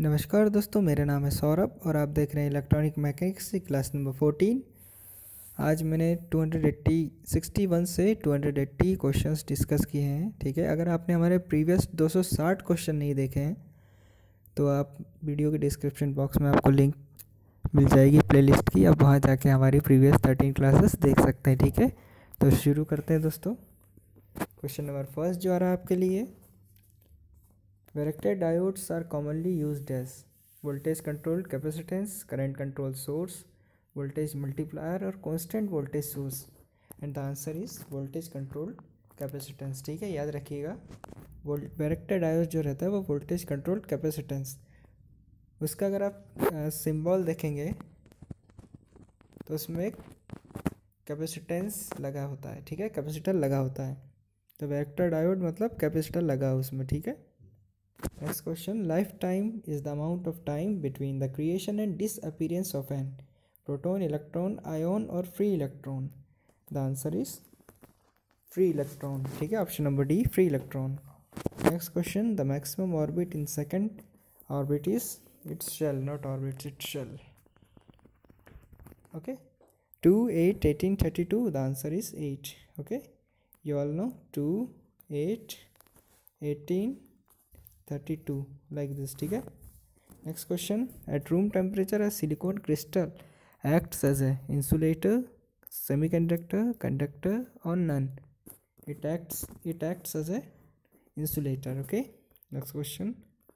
नमस्कार दोस्तों, मेरा नाम है सौरभ और आप देख रहे हैं इलेक्ट्रॉनिक मैकेनिक्स की क्लास नंबर 14। आज मैंने 61 से 280 क्वेश्चंस डिस्कस किए हैं। ठीक है, अगर आपने हमारे प्रीवियस 260 क्वेश्चन नहीं देखे हैं तो आप वीडियो के डिस्क्रिप्शन बॉक्स में आपको लिंक मिल जाएगी प्लेलिस्ट की, आप वहाँ जाके हमारी प्रीवियस 13 क्लासेस देख सकते हैं। ठीक है, तो शुरू करते हैं दोस्तों। क्वेश्चन नंबर फर्स्ट जो आ रहा है आपके लिए, Varactor diodes are commonly used as voltage controlled capacitance, current controlled source, voltage multiplier और constant voltage source, and the answer is voltage controlled capacitance। ठीक है, याद रखिएगा Varactor diode जो रहता है वो voltage controlled capacitance, उसका अगर आप सिंबल देखेंगे तो उसमें एक कैपेसिटेंस लगा होता है। ठीक है, कैपेसिटर लगा होता है, तो Varactor diode मतलब कैपेसिटर लगा उसमें। ठीक है, next question, lifetime is the amount of time between the creation and disappearance of an proton, electron, ion or free electron। The answer is free electron। ठीक है, option number D, free electron। next question, the maximum orbit in second orbit is, it's shell, not orbit, it's shell। okay, 2, 8, 18, 32, the answer is 8। okay, you all know 2, 8, 18, 32 like this। ठीक है, next question, at room temperature a silicon crystal acts as a insulator, semiconductor, conductor or none। it acts as a insulator। okay, next question,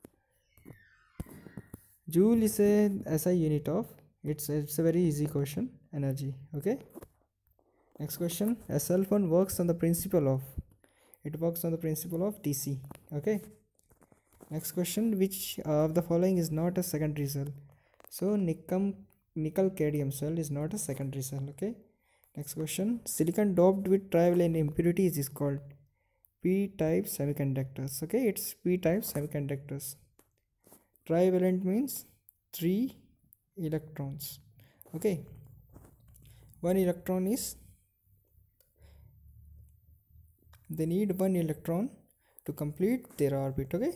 joule is a SI unit of, it's a very easy question, energy। okay, next question, a cell phone works on the principle of, it works on the principle of DC। okay, next question, which of the following is not a secondary cell? So nickel cadmium cell is not a secondary cell। okay, next question, silicon doped with trivalent impurities is called p-type semiconductors। okay, it's p-type semiconductors। Trivalent means 3 electrons। okay, one electron is, they need one electron to complete their orbit। okay,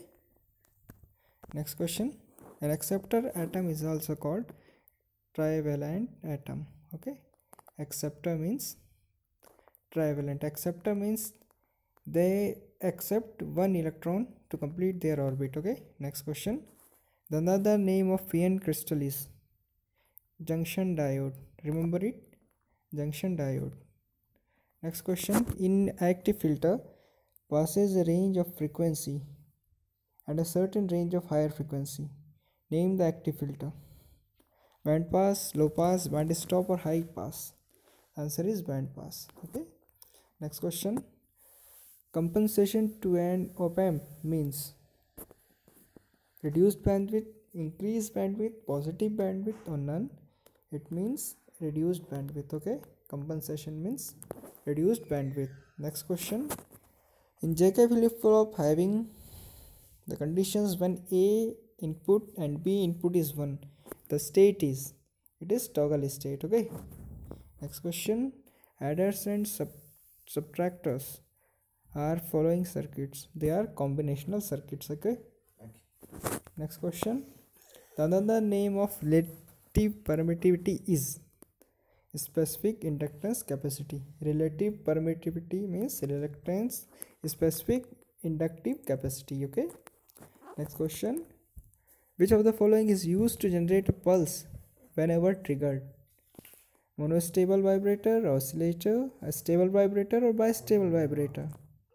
next question, an acceptor atom is also called trivalent atom। okay, acceptor means trivalent, acceptor means they accept one electron to complete their orbit। okay, next question, the another name of PN crystal is junction diode, remember it, junction diode। next question, in active filter passes a range of frequency and a certain range of higher frequency, name the active filter, band pass, low pass, band stop or high pass। answer is band pass। okay, next question, compensation to an op-amp means reduced bandwidth, increased bandwidth, positive bandwidth or none। it means reduced bandwidth। okay, compensation means reduced bandwidth। next question, in JK flip-flop having the conditions when A input and B input is 1, the state is, it is toggle state। okay, next question, adders and subtractors are following circuits, they are combinational circuits। okay, next question, the another name of relative permittivity is specific inductance capacity। relative permittivity means reluctance, specific inductive capacity। okay, next question, which of the following is used to generate a pulse whenever triggered? Monostable vibrator, oscillator, a stable vibrator or bistable vibrator?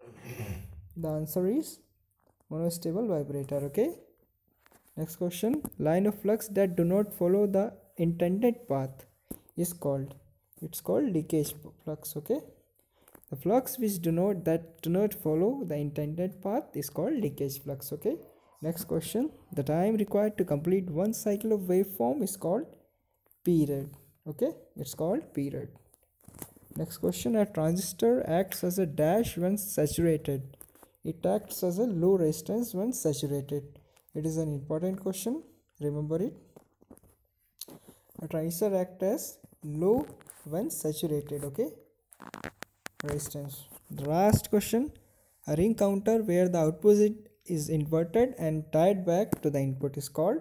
the answer is monostable vibrator। okay, next question, line of flux that do not follow the intended path is called, it's called leakage flux। okay, the flux which do not follow the intended path is called leakage flux। okay, next question, the time required to complete one cycle of waveform is called period। okay, it's called period। next question, a transistor acts as a dash when saturated, it acts as a low resistance when saturated। it is an important question, remember it, a transistor acts as low when saturated। okay, resistance। the last question, a ring counter where the output is inverted and tied back to the input is called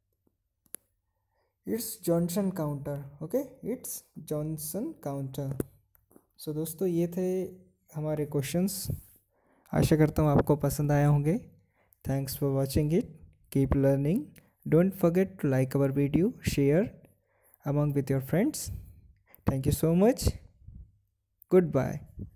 its Johnson counter. Okay, it's Johnson counter. So दोस्तों ये थे हमारे questions. आशा करता हूँ आपको पसंद आए होंगे. Thanks for watching it. Keep learning. Don't forget to like our video, share among with your friends. Thank you so much. Goodbye.